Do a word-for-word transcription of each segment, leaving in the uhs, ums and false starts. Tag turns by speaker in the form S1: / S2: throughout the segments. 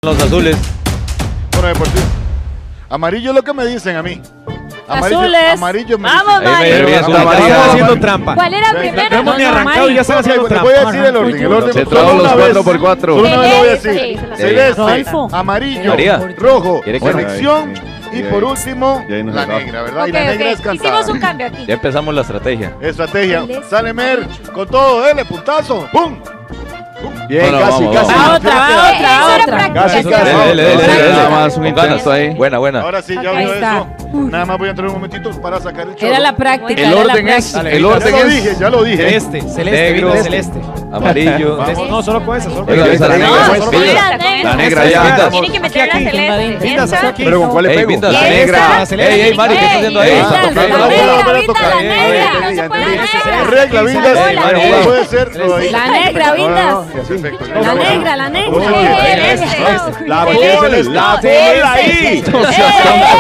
S1: Los azules.
S2: Bueno, deportivo. Amarillo es lo que me dicen a mí. Amarillo,
S3: Azules.
S2: Amarillo me
S3: Vamos,
S2: dicen.
S3: Mario.
S1: Están
S4: haciendo trampa.
S3: ¿Cuál era primero?
S4: No hemos ni arrancado y ya están haciendo
S2: Les
S4: trampa.
S2: voy a decir el orden. El orden
S1: Se
S2: solo
S1: trajo los
S2: una vez.
S1: cuatro por cuatro.
S2: Solo una vez lo voy a
S3: Celeste.
S2: decir.
S1: Sí.
S2: Celeste,
S3: Rodolfo.
S2: amarillo,
S1: María.
S2: rojo,
S1: ¿Quiere que-
S2: selección
S5: Ay, ay,
S2: y
S5: ay,
S2: por
S5: ay.
S2: último
S5: Y ahí nos
S2: la
S5: acabamos.
S2: negra, ¿verdad?
S3: Ok,
S2: Y la negra es
S3: ok.
S2: cantada.
S3: Hicimos un cambio aquí.
S1: Ya empezamos la estrategia.
S2: Estrategia.
S3: Celeste.
S2: Sale Mer con todo, dele, puntazo. ¡Pum!
S5: Bien,
S1: No, no,
S5: casi,
S1: vamos,
S5: casi.
S1: vamos.
S3: Va otra, va otra,
S2: Eso
S3: va
S2: era
S3: otra.
S2: práctica.
S5: Casi,
S2: Eso
S5: casi.
S2: era-
S1: Dele, dele, dele, dele,
S5: Nada
S1: dele.
S5: más un
S1: Con
S5: intento.
S1: ganas ahí. Buena, buena.
S2: Ahora sí, ya
S3: Ahí
S2: vio
S3: está.
S2: eso. Nada más voy a entrar un momentito para sacar el chorro.
S3: Era la práctica.
S1: El
S3: era la
S1: orden es,
S3: práctica.
S1: el
S2: Ya
S1: orden
S2: lo
S1: es
S2: dije, ya lo dije.
S4: Celeste, celeste,
S1: Negro.
S4: vida celeste.
S1: amarillo.
S4: Vamos, no, solo con esa, solo con
S1: Venga,
S4: esa.
S1: esa la
S5: No,
S1: negra.
S5: solo
S1: Pintas.
S3: la negra.
S1: La negra
S4: Esa,
S1: ya.
S4: pintas.
S6: Tiene que meter la
S4: Aquí, aquí.
S6: celeste.
S4: Pintas,
S6: Esa.
S4: aquí.
S5: Pero ¿con cuál le
S1: Ey,
S5: pego?
S1: pintas,
S3: Y
S1: la
S3: esa.
S1: negra.
S4: Celeste.
S1: Ey, ey, Mari, ¿qué está haciendo ahí?
S3: Ey,
S1: Está
S3: esa,
S1: tocando
S3: la
S1: la
S3: negra,
S1: bola.
S2: bola.
S3: Vinda,
S2: tocar.
S3: la
S2: Eh,
S3: negra.
S5: eh,
S3: No se
S5: ya
S3: puede
S5: entendí.
S3: la
S2: Es
S3: negra.
S2: regla, Vindas.
S3: Ey,
S2: No
S1: ey.
S2: puede ser. lo ahí.
S3: La negra, Vindas.
S2: Perfecto.
S3: La negra, la negra.
S2: Oye,
S3: Eh,
S6: Este.
S3: eh,
S5: La
S2: ¿Por
S5: bola,
S2: qué celeste?
S5: la
S3: No,
S5: bola ahí.
S3: ese.
S1: No seas
S3: Eh,
S1: tonto.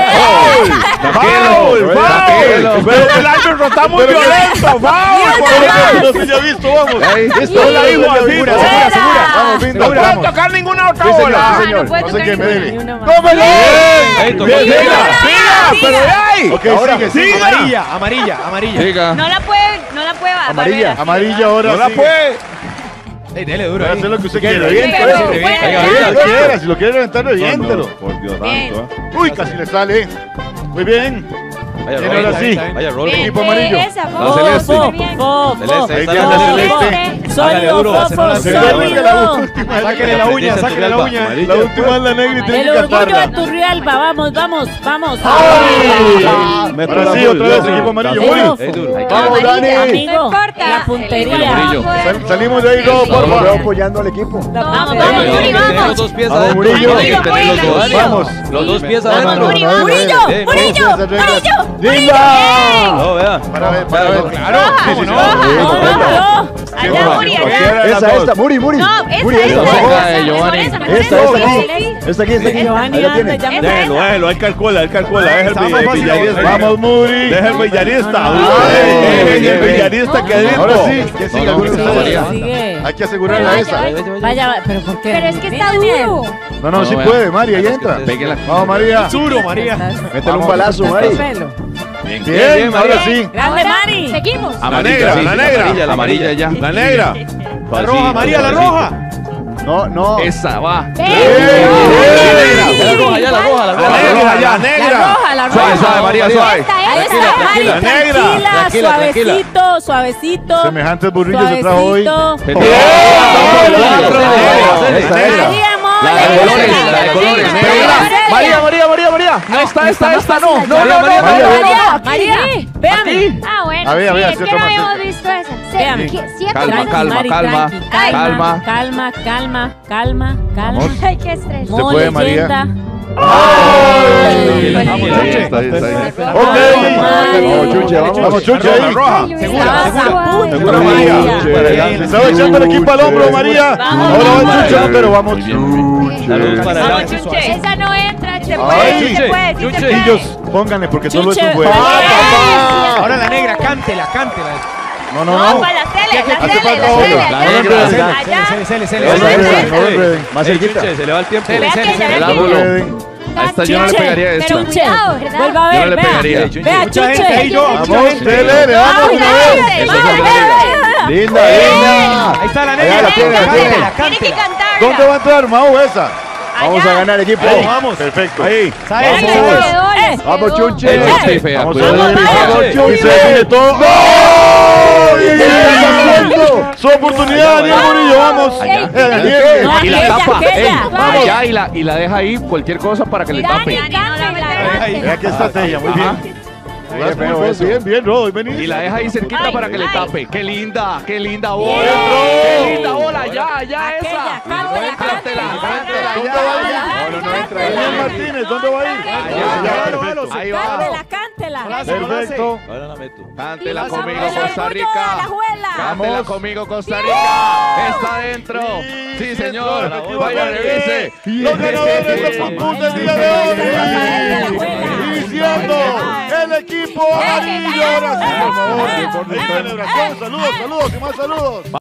S5: Foul,
S1: Tranquilo.
S5: foul. Pero el árbitro está muy
S2: Pero-
S5: violento. Foul.
S2: No se haya visto, vamos.
S1: Ey,
S2: Esto la hizo al
S5: Segura,
S2: Vindas.
S5: segura, segura.
S2: Vamos, Vindas.
S5: No puede
S2: Vamos.
S5: tocar ninguna otra
S2: Sí, señor,
S5: bola.
S2: sí, señor.
S6: No puede
S2: No sé
S6: tocar
S2: qué me
S6: ninguna.
S2: dele.
S3: Ni una más.
S2: ¡Tómelo!
S1: Ey, tocó.
S2: Bien,
S5: Siga,
S2: bien.
S5: siga, pero de ahí.
S2: Ok,
S5: Ahora,
S2: sigue, sigue.
S4: Amarilla, amarilla, amarilla.
S1: Siga.
S6: No la puede, no la puede barrer
S5: Amarilla,
S6: así,
S2: Amarilla
S6: ¿verdad?
S2: ahora
S5: No la
S2: sigue.
S5: puede.
S4: Ey, dele duro
S2: Puede
S4: ahí.
S2: hacer lo que usted
S5: Que
S2: quiera.
S5: reviente,
S6: Pero,
S5: eso.
S6: bueno,
S1: Venga,
S6: ya,
S2: Si
S1: venga,
S2: lo
S6: ya.
S2: quiera, si lo quiere reventar, reviéntelo.
S5: Por Dios
S6: Bien.
S5: santo. ¿eh?
S2: Uy, casi le sale. Muy bien.
S1: Vaya,
S2: Bien,
S1: Rol.
S2: ahora sí.
S1: Vaya, Rol.
S6: Bien,
S2: Equipo
S6: eh,
S2: amarillo.
S6: esa,
S1: La
S6: vamos,
S1: celeste.
S6: súper bien.
S3: Fo, fo,
S1: Celeste,
S2: Ahí
S1: está
S2: tiene
S1: la
S2: la
S1: celeste.
S2: celeste.
S3: Sólido,
S4: duro,
S3: fofo,
S4: se no la hace.
S2: Recuerden que la
S3: sólido.
S2: última,
S4: Sáquele la uña, sáquele la uña.
S2: la última es la negra y tiene
S3: El
S2: que
S3: orgullo de
S2: cantarla.
S3: Turrialba, vamos, vamos, vamos.
S2: ¡Ay!
S5: Meto
S2: Ahora
S5: la
S2: sí,
S5: bola,
S2: otra vez
S5: la
S2: equipo
S5: bola.
S2: amarillo.
S3: Ey,
S2: Uy.
S3: Rofo.
S1: Ey, duro.
S5: Vamos, Dani.
S3: Amigo,
S6: No importa.
S3: la puntería.
S1: Amarillo.
S2: Sal- salimos de ahí, no, por
S5: Vamos,
S2: favor.
S5: veo apoyando al equipo.
S3: La
S6: Vamos,
S3: puntería.
S6: vamos, Muri,
S1: Tenemos
S6: vamos.
S1: dos pies
S5: Vamos,
S1: adentro.
S5: Murillo.
S1: Hay que tener los dos.
S2: Vamos.
S1: Los dos pies
S6: Vamos,
S1: adentro.
S6: Muri,
S2: No, no, no,
S3: Murillo,
S2: no,
S1: Eh,
S3: Murillo,
S2: no, esas reglas.
S3: Murillo.
S2: ¡Linda!
S1: No, vea.
S2: Para ver, para ver.
S4: Claro,
S2: Sí, sí, sí.
S4: ¿cómo no?
S3: No, no, no.
S6: Allá, Muri, allá.
S5: Cualquiera de las
S7: Esa,
S5: dos.
S7: esta, Muri, Muri.
S6: No, esa,
S7: Muri,
S6: esa,
S7: esta,
S6: esa,
S7: por favor.
S6: esa,
S1: de
S6: mejor
S1: Giovanni.
S6: esa, mejor
S7: Esta,
S6: esa.
S7: esta
S6: Sí,
S7: aquí.
S6: sí.
S7: Esta aquí, esta aquí.
S3: Giovanni
S7: Ahí la
S3: anda
S7: tiene.
S3: ya me-
S5: Déjelo, déjelo, él calcula, él calcula, es el
S4: Está más fácil
S5: villarista.
S4: ahí.
S2: Vamos, Muri.
S5: Deja el villarista.
S3: No, no, no.
S5: Ay, el villarista que dentro.
S2: Ahora sí, que siga
S1: no,
S2: alguno de
S1: no,
S2: ustedes.
S1: María.
S3: Sigue.
S2: Hay que asegurarla
S6: Vaya,
S2: esa.
S6: vaya.
S3: Vaya, pero ¿por qué?
S6: Pero es que está
S3: Daniel.
S6: duro.
S2: No, no,
S1: No,
S2: sí
S1: vea.
S2: puede, María, ahí entra.
S1: Pégala.
S2: Vamos, María.
S4: Duro, María.
S7: Métele un balazo,
S3: Cortaste
S7: Mari.
S3: pelo.
S1: Bien,
S2: Bien, ahora sí.
S3: Grande, Mari.
S6: Seguimos.
S5: La negra, la negra.
S1: Amarilla, la amarilla ya.
S5: La negra.
S4: La roja, María, la roja.
S7: No, no.
S1: Esa va.
S6: Bien.
S1: Ya la roja, ya la roja, la
S5: La
S1: roja.
S5: negra, ya,
S3: La
S5: negra.
S3: roja, la
S1: Suave,
S3: roja.
S1: suave, María, suave.
S6: Esta,
S3: Ahí
S6: esta.
S3: está, Mari,
S5: La negra.
S3: tranquila,
S1: Tranquila, tranquila.
S3: suavecito, suavecito.
S2: Semejantes burrillos se trajo hoy.
S3: Suavecito.
S7: Esta, esta.
S3: María, amor.
S1: La de colores, la de colores. María, María, María, María. No, esta, esta, esta no. No, no, no,
S3: María,
S1: no.
S3: María, María, véame.
S6: Ah, bueno.
S2: A ver, a ver,
S6: sí,
S2: así
S6: es que
S2: otra
S6: no
S2: más
S6: habíamos
S2: cerca.
S6: visto esa. Se-
S3: Véame.
S6: ¿qué? ¿Siete?
S1: Calma,
S3: Tranqui,
S1: calma,
S3: Mari,
S1: calma,
S3: tranqui,
S1: calma.
S3: calma, calma, calma, calma.
S6: Ay, qué estrés.
S2: Se puede, María.
S3: leyenda.
S1: Tranquila,
S4: Vamos,
S1: tranquila.
S4: Chuche.
S1: Está bien, está bien.
S2: Ok.
S7: Vamos, Chuche, vamos.
S2: Vamos, Chuche,
S5: La
S2: ahí.
S5: roja.
S4: Segura,
S3: Estabas a
S4: segura.
S3: punto,
S2: Segura, María.
S3: María.
S2: Se estaba echando el equipo al hombro, María.
S6: Vamos.
S2: Ahora va Chuche, pero vamos.
S1: Muy bien, muy bien. Salud para
S6: Vamos,
S1: allá.
S6: Chuche. Esa no entra. Se
S2: Ay,
S6: puede, sí
S1: Chuche,
S6: se puede, sí se
S1: Chuche.
S6: puede.
S2: Niños, pónganle porque solo es
S3: Chuche.
S2: un juego.
S4: Ahora la negra, cántela, cántela.
S2: No,
S6: No,
S2: no, no.
S6: para la tele, la
S2: Hace
S6: tele,
S2: falta
S6: la
S2: otra.
S6: tele.
S2: La
S6: allá,
S2: negra,
S6: allá,
S2: la-
S6: allá.
S4: Cele, cele, cele,
S2: No
S4: cele.
S2: regreden, no regreden.
S7: Más
S1: Ey,
S7: cerquita.
S1: Chuche, se le va el tiempo.
S4: Cele,
S6: Vea
S4: cele,
S6: que ya
S4: cele.
S1: El
S6: ve
S2: No
S1: ángulo.
S2: regreden.
S1: A esta yo no le
S3: Chuche,
S1: pegaría esta.
S6: pero
S3: Chuche,
S6: cuidado, ¿verdad?
S3: vuelva a
S1: Yo no
S3: ver,
S1: le
S3: vea.
S1: pegaría.
S3: Vea,
S4: Mucha gente
S3: Chuche.
S4: ahí, yo.
S2: Vamos,
S4: Mucha gente.
S2: Tele, vamos una vez.
S1: Esa es la
S6: Vamos,
S1: negra.
S7: Linda, linda.
S4: Ahí está la
S7: Allá
S4: negra.
S7: la tiene, la tiene.
S4: Cántela,
S6: Tiene que
S4: cántela.
S6: cantarla.
S2: ¿Dónde va a entrar, Mau, esa?
S7: Vamos a ganar, equipo.
S2: Ahí,
S4: vamos.
S2: Perfecto.
S5: Ahí.
S4: ¿Sabes?
S6: Ay,
S4: ¿Sabes?
S6: se quedó,
S3: Eh.
S6: se
S7: Vamos,
S6: quedó.
S7: Chuche.
S1: Ey, Chuche, fea.
S2: Vamos,
S1: Cuidado.
S2: vamos,
S1: Vamos,
S2: Y se define todo. ¡Gol! Su oportunidad, Daniel Murillo, vamos.
S6: Allá.
S2: Eh, Daniel.
S3: No,
S1: Y la
S3: aquella,
S1: tapa.
S3: aquella.
S1: Ey,
S3: Vamos.
S1: allá y la, y la deja ahí cualquier cosa para que le
S6: Dani,
S1: tape.
S6: Dani, no la metas.
S2: Vea qué estrategia, muy bien. Jugaste muy bien, bien, bien, Rodo, vení.
S1: Y la deja ahí cerquita
S6: Ay,
S1: para que le
S6: ay.
S1: tape. ¡Qué linda! ¡Qué linda bola!
S3: Bien.
S1: ¡Qué linda bola! ¡Ya, ya
S3: Aquella,
S1: esa!
S3: cántela,
S1: ¡Cántela, cántela!
S2: ¿Dónde
S1: ya,
S2: va a ir?
S1: ya.
S2: No, no, no entra. Daniel Martínez, ¿dónde va a ir?
S1: Allá,
S2: Ya,
S1: allá.
S2: perfecto.
S1: Ahí va.
S3: Cántela, cántela.
S2: Perfecto.
S1: Ahora la meto. Cántela
S3: Vamos,
S1: conmigo,
S3: el
S1: Costa
S3: orgullo de
S1: Rica.
S3: Alajuela.
S1: Cántela
S2: Vamos.
S1: conmigo, Costa Rica. Está dentro.
S2: Sí,
S1: Sí,
S2: sí,
S1: señor.
S2: efectivamente.
S1: Vaya, revise.
S2: Los ganadores del concurso del día de hoy. Iniciando el equipo amarillo. Ahora sí, por favor. Hay celebración. Saludos, saludos y más saludos.